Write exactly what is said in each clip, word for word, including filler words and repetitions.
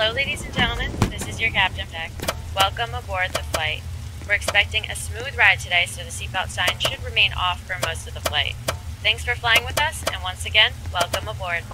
Hello ladies and gentlemen, this is your captain deck. Welcome aboard the flight. We're expecting a smooth ride today, so the seatbelt sign should remain off for most of the flight. Thanks for flying with us, and once again, welcome aboard.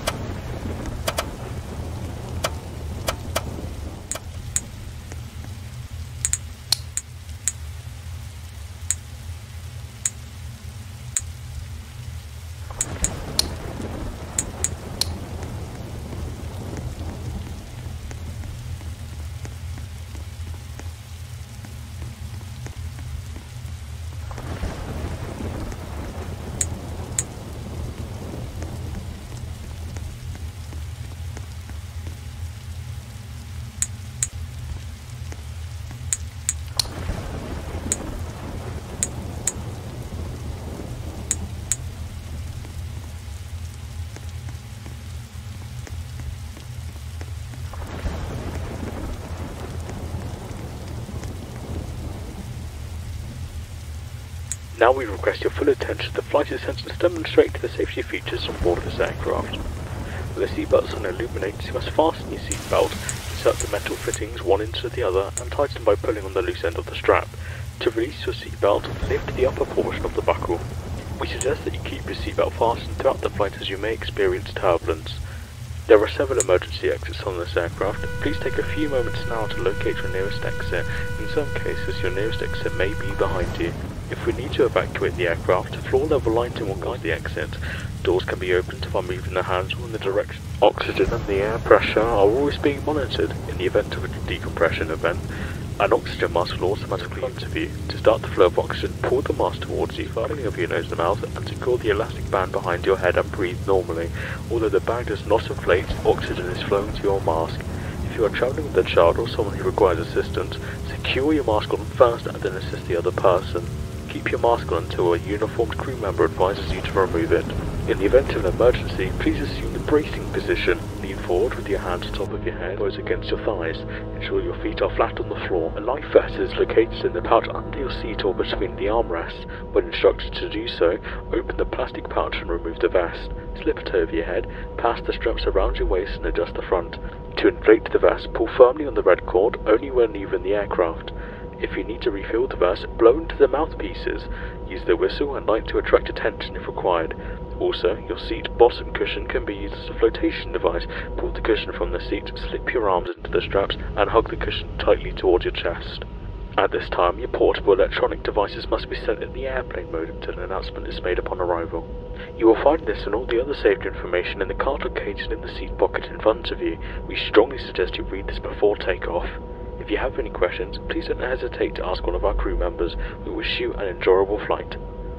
Now we request your full attention to the flight attendants demonstrate the safety features on board this aircraft. With the seatbelt sign illuminates, you must fasten your seatbelt, insert the metal fittings one into the other, and tighten by pulling on the loose end of the strap. To release your seatbelt, lift the upper portion of the buckle. We suggest that you keep your seatbelt fastened throughout the flight as you may experience turbulence. There are several emergency exits on this aircraft. Please take a few moments now to locate your nearest exit. In some cases, your nearest exit may be behind you. If we need to evacuate the aircraft, floor level lighting will guide the exit. Doors can be opened by moving the handle in the direction. Oxygen and the air pressure are always being monitored. In the event of a decompression event, an oxygen mask will automatically interview. To start the flow of oxygen, pull the mask towards you, filling over your nose and mouth, and secure the elastic band behind your head and breathe normally. Although the bag does not inflate, oxygen is flowing to your mask. If you are travelling with a child or someone who requires assistance, secure your mask on first and then assist the other person. Keep your mask on until a uniformed crew member advises you to remove it. In the event of an emergency, please assume the bracing position. Lean forward with your hands on top of your head, elbows against your thighs. Ensure your feet are flat on the floor. A life vest is located in the pouch under your seat or between the armrests. When instructed to do so, open the plastic pouch and remove the vest. Slip it over your head, pass the straps around your waist and adjust the front. To inflate the vest, pull firmly on the red cord only when leaving the aircraft. If you need to refill the vest, blow into the mouthpieces. Use the whistle and light to attract attention if required. Also, your seat bottom cushion can be used as a flotation device. Pull the cushion from the seat, slip your arms into the straps, and hug the cushion tightly towards your chest. At this time, your portable electronic devices must be set in the airplane mode until an announcement is made upon arrival. You will find this and all the other safety information in the card located in the seat pocket in front of you. We strongly suggest you read this before takeoff. If you have any questions, please don't hesitate to ask one of our crew members. We wish you an enjoyable flight.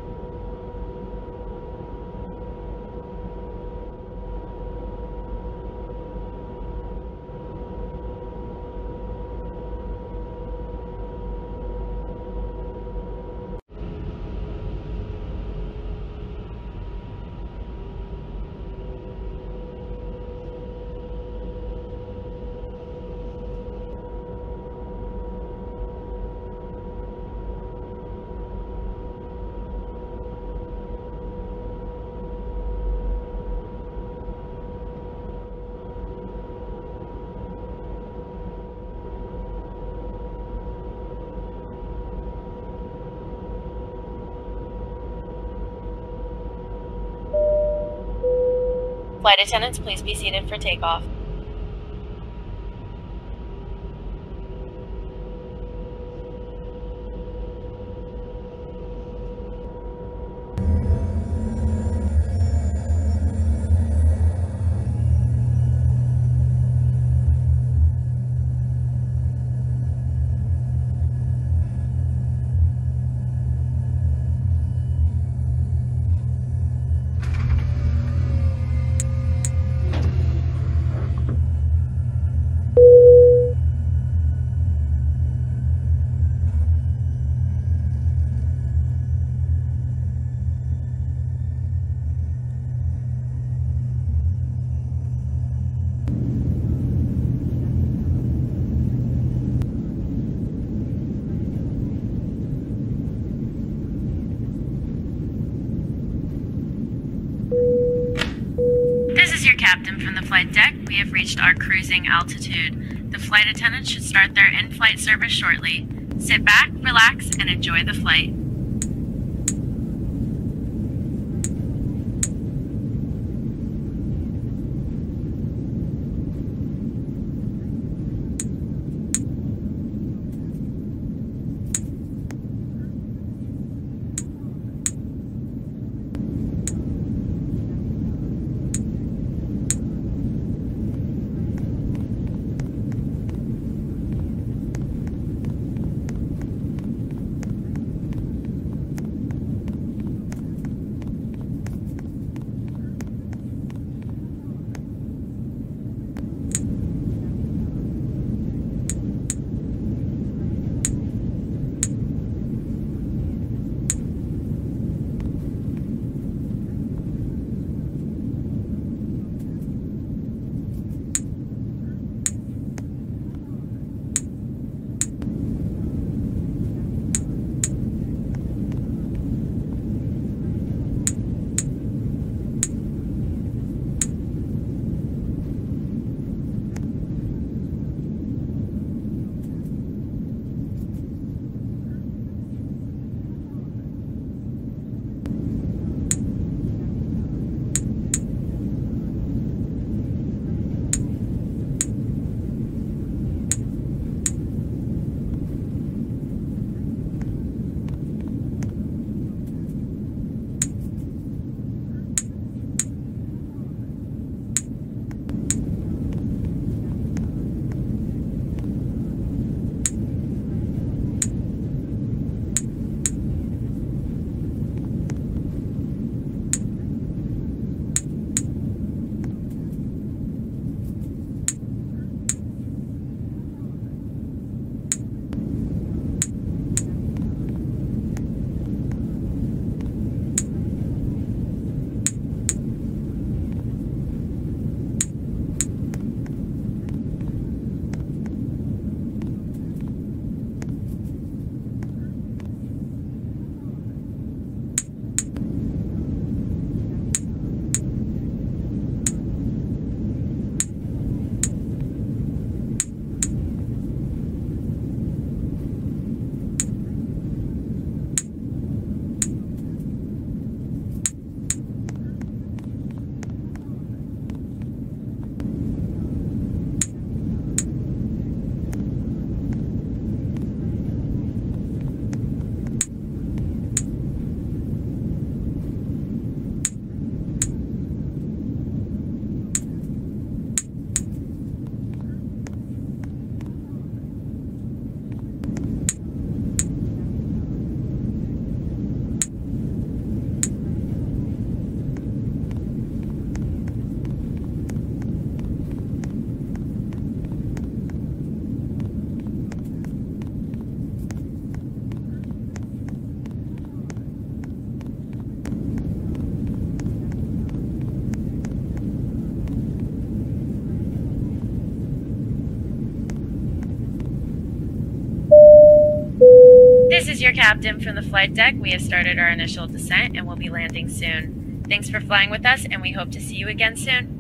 Flight attendants, please be seated for takeoff. captain from the flight deck. We have reached our cruising altitude. The flight attendants should start their in-flight service shortly. Sit back, relax, and enjoy the flight. This is your captain from the flight deck. We have started our initial descent and will be landing soon. Thanks for flying with us, and we hope to see you again soon.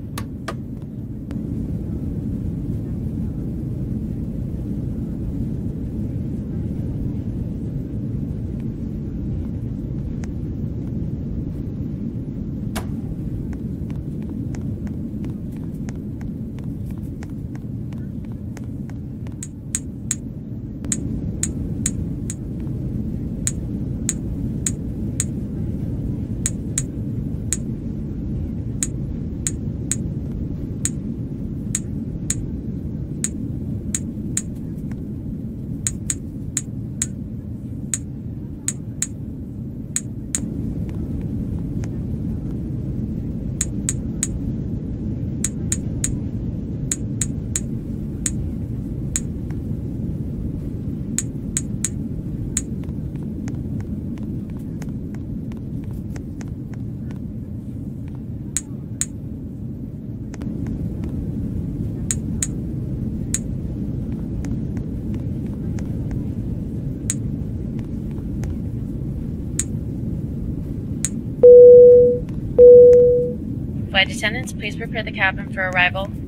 Flight attendants, please prepare the cabin for arrival.